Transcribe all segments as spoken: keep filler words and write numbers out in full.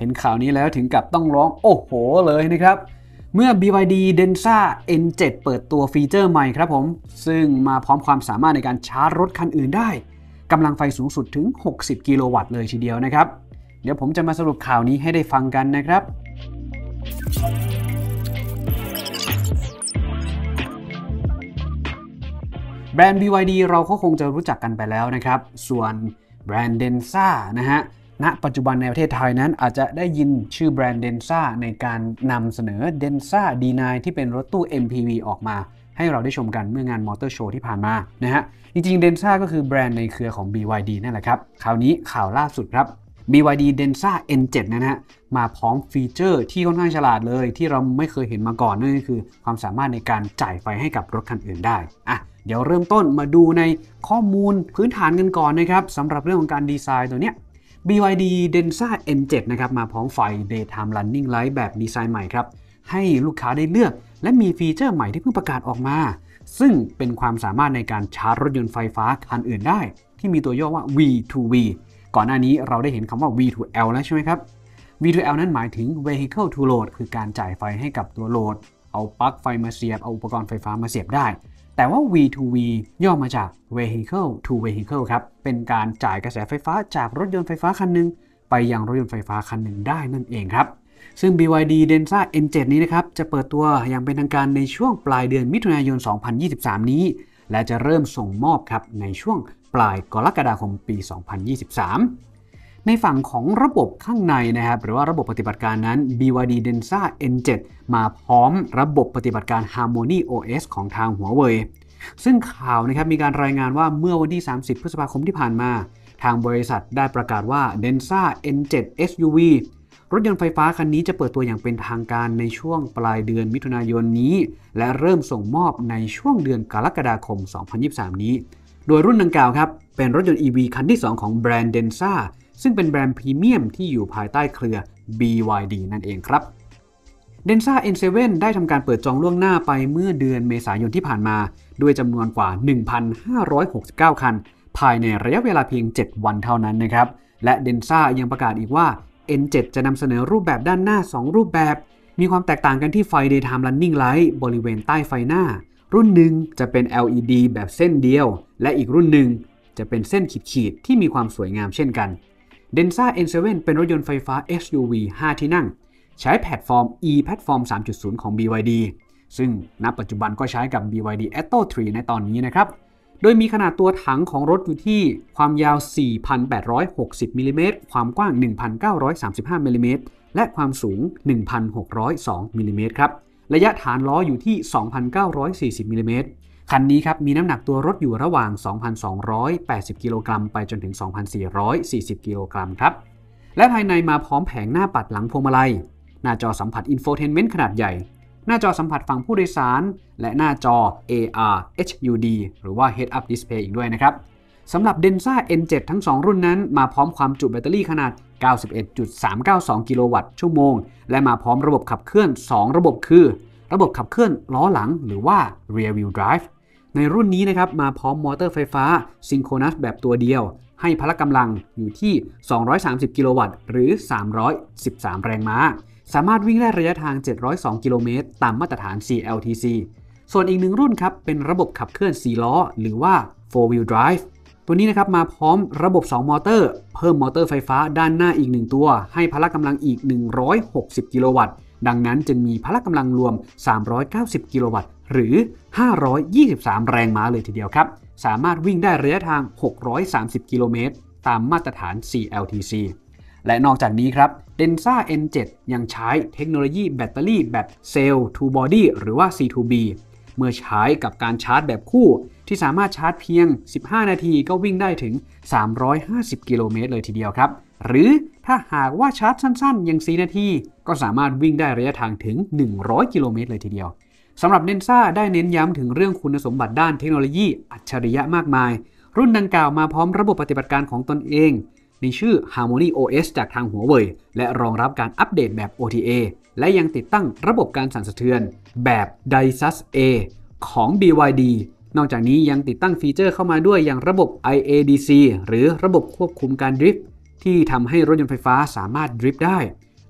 เห็นข่าวนี้แล้วถึงกับต้องร้องโอ้โหเลยนะครับเมื่อ บี วาย ดี Denza เอ็น เซเว่น เปิดตัวฟีเจอร์ใหม่ครับผมซึ่งมาพร้อมความสามารถในการชาร์จรถคันอื่นได้กำลังไฟสูงสุดถึงหกสิบกิโลวัตต์เลยทีเดียวนะครับเดี๋ยวผมจะมาสรุปข่าวนี้ให้ได้ฟังกันนะครับแบรนด์ บี วาย ดี เราก็คงจะรู้จักกันไปแล้วนะครับส่วนแบรนด์ Denza นะฮะณปัจจุบันในประเทศไทยนั้นอาจจะได้ยินชื่อแบรนด์ Denza ในการนำเสนอ Denza ดี ไนน์ ที่เป็นรถตู้ เอ็ม พี วี ออกมาให้เราได้ชมกันเมื่องานมอเตอร์โชว์ที่ผ่านมานะฮะจริงๆ Denza ก็คือแบรนด์ในเครือของ บี วาย ดี นั่นแหละครับคราวนี้ข่าวล่าสุดครับ บี วาย ดี Denza เอ็น เซเว่น นะฮะมาพร้อมฟีเจอร์ที่ค่อนข้างฉลาดเลยที่เราไม่เคยเห็นมาก่อนนั่นก็คือความสามารถในการจ่ายไฟให้กับรถคันอื่นได้อ่ะเดี๋ยวเริ่มต้นมาดูในข้อมูลพื้นฐานกันก่อนนะครับสำหรับเรื่องของการดีไซน์ตัวเนี้ย บี วาย ดี Denza เอ็น เซเว่น นะครับมาพร้อมไฟ Daytime Running Light แบบดีไซน์ใหม่ครับให้ลูกค้าได้เลือกและมีฟีเจอร์ใหม่ที่เพิ่งประกาศออกมาซึ่งเป็นความสามารถในการชาร์จรถยนต์ไฟฟ้าคันอื่นได้ที่มีตัวย่อว่า วี ทู วี ก่อนหน้านี้เราได้เห็นคำว่า วี ทู แอล แล้วใช่ไหมครับ วี ทู แอล นั้นหมายถึง Vehicle to Load คือการจ่ายไฟให้กับตัวโหลดเอาปลั๊กไฟมาเสียบเอาอุปกรณ์ไฟฟ้ามาเสียบได้แต่ว่า วี ทู วี ย่อมาจาก Vehicle to Vehicle ครับเป็นการจ่ายกระแสไฟฟ้าจากรถยนต์ไฟฟ้าคันหนึ่งไปยังรถยนต์ไฟฟ้าคันหนึ่งได้นั่นเองครับซึ่ง บี วาย ดี Denza เอ็น เซเว่น นี้นะครับจะเปิดตัวอย่างเป็นทางการในช่วงปลายเดือนมิถุนายน สองพันยี่สิบสาม นี้และจะเริ่มส่งมอบครับในช่วงปลายกรกฎาคมปี สองพันยี่สิบสาม ในฝั่งของระบบข้างในนะครับหรือว่าระบบปฏิบัติการนั้น บี วาย ดี Denza เอ็น เซเว่น มาพร้อมระบบปฏิบัติการ Harmony โอ เอส ของทาง Huawei ซึ่งข่าวนะครับมีการรายงานว่าเมื่อวันที่ สามสิบ พฤษภาคมที่ผ่านมาทางบริษัทได้ประกาศว่า Denza เอ็น เซเว่น เอส ยู วี รถยนต์ไฟฟ้าคันนี้จะเปิดตัวอย่างเป็นทางการในช่วงปลายเดือนมิถุนายนนี้และเริ่มส่งมอบในช่วงเดือนกรกฎาคม สองพันยี่สิบสาม นี้โดยรุ่นดังกล่าวครับเป็นรถยนต์ อี วี คันที่สองของแบรนด์ Denza ซึ่งเป็นแบรนด์พรีเมียมที่อยู่ภายใต้เครือ บี วาย ดี นั่นเองครับ Denza เอ็น เซเว่น ได้ทำการเปิดจองล่วงหน้าไปเมื่อเดือนเมษายนที่ผ่านมาด้วยจำนวนกว่า หนึ่งพันห้าร้อยหกสิบเก้า คันภายในระยะเวลาเพียง เจ็ด วันเท่านั้นนะครับและ Denza ยังประกาศอีกว่า เอ็น เซเว่น จะนำเสนอรูปแบบด้านหน้าสองรูปแบบมีความแตกต่างกันที่ไฟ Daytime Running Light บริเวณใต้ไฟหน้ารุ่นหนึ่งจะเป็น แอล อี ดี แบบเส้นเดียวและอีกรุ่นหนึ่งจะเป็นเส้นขีดๆที่มีความสวยงามเช่นกัน Denza เอ็น เซเว่น เป็นรถยนต์ไฟฟ้า เอส ยู วี ห้า ที่นั่งใช้แพลตฟอร์ม E Platform สามจุดศูนย์ ของ บี วาย ดี ซึ่งณปัจจุบันก็ใช้กับ บี วาย ดี Atto สามในตอนนี้นะครับโดยมีขนาดตัวถังของรถอยู่ที่ความยาว สี่พันแปดร้อยหกสิบ มิลลิเมตรความกว้าง หนึ่งพันเก้าร้อยสามสิบห้า มิลลิเมตรและความสูง หนึ่งพันหกร้อยสอง มิลลิเมตรครับระยะฐานล้ออยู่ที่ สองพันเก้าร้อยสี่สิบ มิลลิเมตรคันนี้ครับมีน้ำหนักตัวรถอยู่ระหว่าง สองพันสองร้อยแปดสิบ กิโลกรัมไปจนถึง สองพันสี่ร้อยสี่สิบ กิโลกรัมครับและภายในมาพร้อมแผงหน้าปัดหลังพวงมาลัยหน้าจอสัมผัส Infotainment ขนาดใหญ่หน้าจอสัมผัสฝั่งผู้โดยสารและหน้าจอ เอ อาร์ เอช ยู ดี หรือว่า Head Up Display อีกด้วยนะครับสำหรับ Denza เอ็น เซเว่น ทั้งสองรุ่นนั้นมาพร้อมความจุแบตเตอรี่ขนาด เก้าสิบเอ็ดจุดสามเก้าสอง กิโลวัตต์ชั่วโมงและมาพร้อมระบบขับเคลื่อนสองระบบคือระบบขับเคลื่อนล้อหลังหรือว่า Rear Wheel Drive ในรุ่นนี้นะครับมาพร้อมมอเตอร์ไฟฟ้า Synchronous แบบตัวเดียวให้พละกำลังอยู่ที่สองร้อยสามสิบกิโลวัตต์หรือสามร้อยสิบสามแรงม้าสามารถวิ่งได้ระยะทางเจ็ดร้อยสองกิโลเมตรตามมาตรฐาน ซี แอล ที ซี ส่วนอีกหนึ่งรุ่นครับเป็นระบบขับเคลื่อนสี่ล้อหรือว่า โฟร์ Wheel Drive ตัวนี้นะครับมาพร้อมระบบสองมอเตอร์เพิ่มมอเตอร์ไฟฟ้าด้านหน้าอีกหนึ่งตัวให้พละกำลังอีกหนึ่งร้อยหกสิบกิโลวัตต์ดังนั้นจึงมีพละกำลังรวมสามร้อยเก้าสิบกิโลวัตต์หรือห้าร้อยยี่สิบสามแรงม้าเลยทีเดียวครับสามารถวิ่งได้ระยะทางหกร้อยสามสิบกิโลเมตรตามมาตรฐาน ซี แอล ที ซี และนอกจากนี้ครับ Denza เอ็น เซเว่น ยังใช้เทคโนโลยีแบตเตอรี่แบบ Cell to Body หรือว่า ซี ทู บี เมื่อใช้กับการชาร์จแบบคู่ที่สามารถชาร์จเพียงสิบห้านาทีก็วิ่งได้ถึงสามร้อยห้าสิบกิโลเมตรเลยทีเดียวครับหรือถ้าหากว่าชาร์จสั้นๆอย่างสี่นาทีก็สามารถวิ่งได้ระยะทางถึงหนึ่งร้อยกิโลเมตรเลยทีเดียวสำหรับ Denza ได้เน้นย้ำถึงเรื่องคุณสมบัติด้านเทคโนโลยีอัจฉริยะมากมายรุ่นดังกล่าวมาพร้อมระบบปฏิบัติการของตนเองในชื่อ Harmony โอ เอส จากทาง Huawei และรองรับการอัปเดตแบบ โอ ที เอ และยังติดตั้งระบบการสั่นสะเทือนแบบ ไดซัส เอ ของ บี วาย ดี นอกจากนี้ยังติดตั้งฟีเจอร์เข้ามาด้วยอย่างระบบ ไอ เอ ดี ซี หรือระบบควบคุมการดริฟท์ที่ทำให้รถยนต์ไฟฟ้าสามารถดริฟท์ได้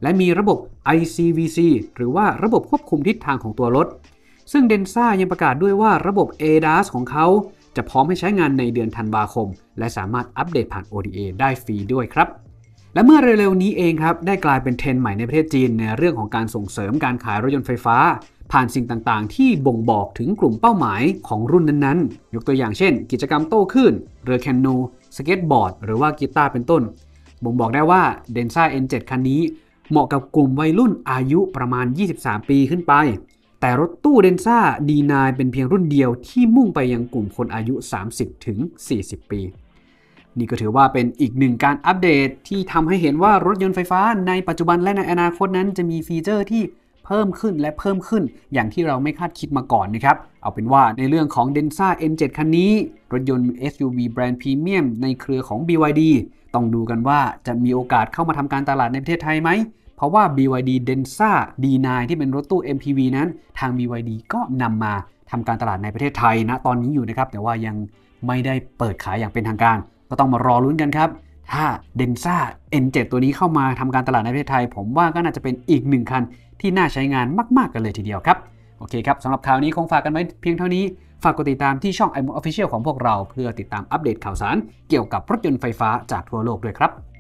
และมีระบบ ไอ ซี วี ซี หรือว่าระบบควบคุมทิศทางของตัวรถซึ่ง Denza ยังประกาศด้วยว่าระบบ เอ ดี เอ เอส ของเขาจะพร้อมให้ใช้งานในเดือนธันวาคมและสามารถอัปเดตผ่าน โอ ดี เอ ได้ฟรีด้วยครับและเมื่อเร็วๆนี้เองครับได้กลายเป็นเทรนด์ใหม่ในประเทศจีนในเรื่องของการส่งเสริมการขายรถยนต์ไฟฟ้าผ่านสิ่งต่างๆที่บ่งบอกถึงกลุ่มเป้าหมายของรุ่นนั้นๆยกตัวอย่างเช่นกิจกรรมโต้คลื่นเรือแคนู สเก็ตบอร์ดหรือว่ากีตาร์เป็นต้นบ่งบอกได้ว่า Denza เอ็น เซเว่น คันนี้เหมาะกับกลุ่มวัยรุ่นอายุประมาณยี่สิบสามปีขึ้นไปแต่รถตู้ Denza ดี ไนน์ เป็นเพียงรุ่นเดียวที่มุ่งไปยังกลุ่มคนอายุ สามสิบถึงสี่สิบ ปีนี่ก็ถือว่าเป็นอีกหนึ่งการอัปเดตที่ทำให้เห็นว่ารถยนต์ไฟฟ้าในปัจจุบันและในอนาคตนั้นจะมีฟีเจอร์ที่เพิ่มขึ้นและเพิ่มขึ้นอย่างที่เราไม่คาดคิดมาก่อนนะครับเอาเป็นว่าในเรื่องของ Denza เอ็น เซเว่น คันนี้รถยนต์ เอส ยู วี แบรนด์พรีเมียมในเครือของ บี วาย ดี ต้องดูกันว่าจะมีโอกาสเข้ามาทำการตลาดในประเทศไทยไหมเพราะว่า บี วาย ดี Denza ดี ไนน์ ที่เป็นรถตู้ เอ็ม พี วี นั้นทาง บี วาย ดี ก็นำมาทำการตลาดในประเทศไทยณตอนนี้อยู่นะครับแต่ว่ายังไม่ได้เปิดขายอย่างเป็นทางการก็ต้องมารอลุ้นกันครับถ้า Denza เอ็น เซเว่น ตัวนี้เข้ามาทำการตลาดในประเทศไทยผมว่าก็น่าจะเป็นอีกหนึ่งคันที่น่าใช้งานมากๆกันเลยทีเดียวครับโอเคครับสำหรับข่าวนี้คงฝากกันไว้เพียงเท่านี้ฝากกดติดตามที่ช่อง ไอ โม Official ของพวกเราเพื่อติดตามอัปเดตข่าวสารเกี่ยวกับรถยนต์ไฟฟ้าจากทั่วโลกด้วยครับ